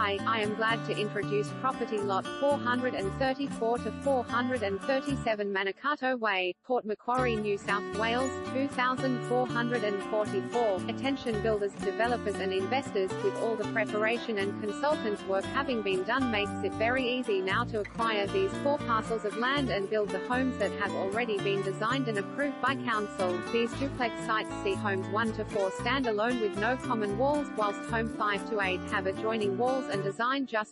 Hi, I am glad to introduce property lot 434 to 437 Manikato Way, Port Macquarie, New South Wales, 2444. Attention builders, developers and investors, with all the preparation and consultants work having been done makes it very easy now to acquire these 4 parcels of land and build the homes that have already been designed and approved by council. These duplex sites see homes 1 to 4 stand alone with no common walls, whilst home 5 to 8 have adjoining walls and design just